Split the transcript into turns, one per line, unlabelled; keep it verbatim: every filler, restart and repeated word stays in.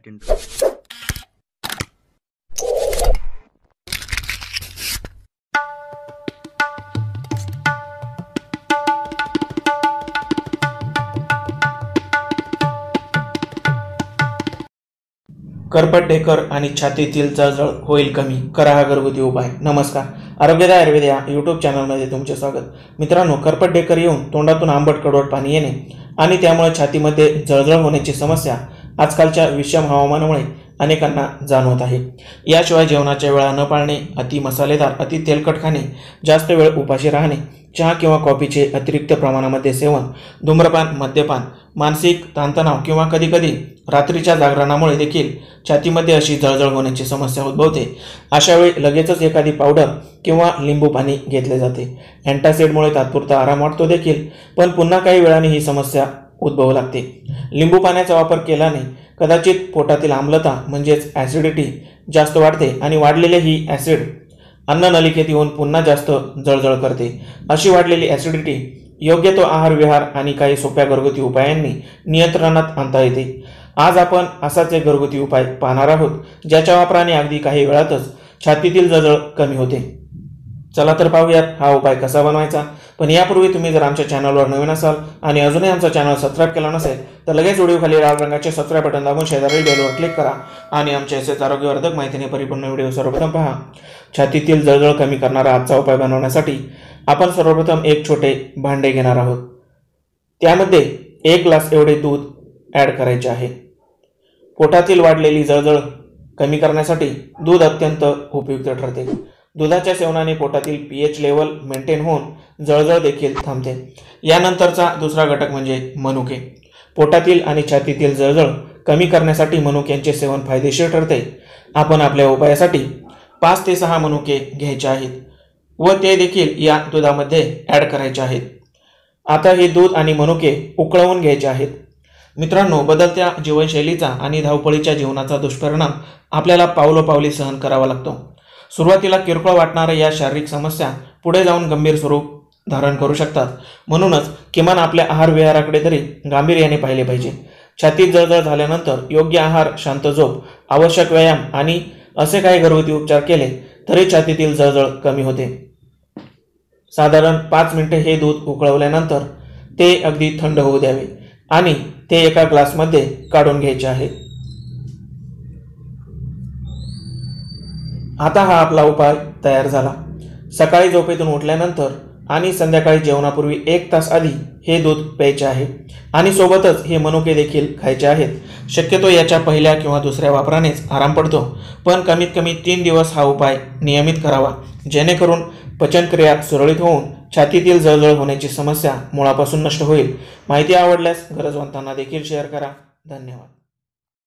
करपट ढेकर आणि छातीतील जळजळ होईल कमी, करा हा घरगुती उपाय। नमस्कार, आरोग्यदाय आयुर्वेद या यूट्यूब चॅनलमध्ये तुमचे स्वागत। मित्रांनो, करपट ढेकर येऊन तोंडातून आंबट कडवट पाणी येणे आणि त्यामुळे छातीमध्ये जळजळ होण्याची समस्या आजकालच्या विषम हवामानामुळे अनेकांना जाणवत आहे। याशिवाय जेवणाच्या वेळा न पाळणे, अति मसालेदार, अति तेलकट खाणे, जास्त वेळ उपाशी राहणे, चहा किंवा कॉफीचे अतिरिक्त प्रमाणामध्ये सेवन, धूम्रपान, मद्यपान, मानसिक ताणतणाव किंवा कधीकधी रात्रीच्या जागरणामुळे देखील छातीमध्ये अशी जळजळ होण्याची समस्या उद्भवते। अशा वेळी लगेचच एखादी पावडर किंवा लिंबू पाणी घेतले जाते। अँटासिडमुळे तात्पुरता आराम वाटतो देखील, पण पुन्हा काही वेळाने ही समस्या उद्भवू लागते। लिंबू पाण्याचा वापर केल्याने कदाचित पोटातील आम्लता म्हणजेच ॲसिडिटी जास्त वाढते आणि वाढलेले ही ॲसिड अन्ननलिकेत येऊन पुन्हा जास्त जळजळ करते। अशी वाढलेली ॲसिडिटी योग्य तो आहार विहार आणि काही सोप्या घरगुती उपायांनी नियंत्रणात आणता येते। आज आपण असाच एक घरगुती उपाय पाहणार आहोत, ज्याच्या वापराने अगदी काही वेळातच छातीतील जळजळ कमी होते। चला तर पाहूयात हा उपाय कसा बनवायचा। पण यापूर्वी तुम्ही जर आमच्या चॅनलवर नवीन असाल आणि अजूनही आमचा चॅनल सबस्क्राईब केला नसेल तर लगेच व्हिडिओ खाली लाल रंगाचे सबस्क्राईब बटन दाबून शेजारील बेलवर क्लिक करा आणि आमच्या असेच आरोग्यवर्धक माहितीने परिपूर्ण व्हिडिओ सर्वप्रथम पहा। छातीतील जळजळ कमी करणारा आजचा उपाय बनवण्यासाठी आपण सर्वप्रथम एक छोटे भांडे घेणार आहोत। त्यामध्ये एक ग्लास एवढे दूध ॲड करायचे आहे। पोटातील वाढलेली जळजळ कमी करण्यासाठी दूध अत्यंत उपयुक्त ठरते। दुधाच्या सेवनाने पोटातील पीएच लेवल मेंटेन होऊन जळजळ देखील थांबते। यानंतरचा दुसरा घटक म्हणजे मनुके। पोटातील आणि छातीतील जळजळ कमी करण्यासाठी मनुक्यांचे सेवन फायदेशीर ठरते। आपण आपल्या उपायासाठी पाच ते सहा मनुके घ्यायचे आहेत व ते देखील या दुधामध्ये ॲड करायचे आहेत। आता हे दूध आणि मनुके उकळवून घ्यायचे आहेत। मित्रांनो, बदलत्या जीवनशैलीचा आणि धावपळीच्या जीवनाचा दुष्परिणाम आपल्याला पावलोपावली सहन करावा लागतो। सुरुवातीला किरकोळ वाटणाऱ्या या शारीरिक समस्या पुढे जाऊन गंभीर स्वरूप धारण करू शकतात। म्हणूनच किमान आपल्या आहार विहाराकडे तरी गांभीर्याने पाहिले पाहिजे। छातीत जळजळ झाल्यानंतर योग्य आहार, शांत झोप, आवश्यक व्यायाम आणि असे काही घरगुती उपचार केले तरी छातीतील जळजळ कमी होते। साधारण पाच मिनिटे हे दूध उकळवल्यानंतर ते अगदी थंड होऊ द्यावे आणि ते एका ग्लासमध्ये काढून घ्यायचे आहे। आता हा आपला उपाय तयार झाला। सकाळी झोपेतून उठल्यानंतर आणि संध्याकाळी जेवणापूर्वी एक तास आधी हे दूध प्यायचे आहे आणि सोबतच हे मनुके देखील खायचे आहेत। शक्यतो याच्या पहिल्या किंवा दुसऱ्या वापरानेच आराम पडतो, पण कमीत कमी तीन दिवस हा उपाय नियमित करावा, जेणेकरून पचनक्रिया सुरळीत होऊन छातीतील जळजळ होण्याची समस्या मुळापासून नष्ट होईल। माहिती आवडल्यास गरजवंतांना देखील शेअर करा। धन्यवाद।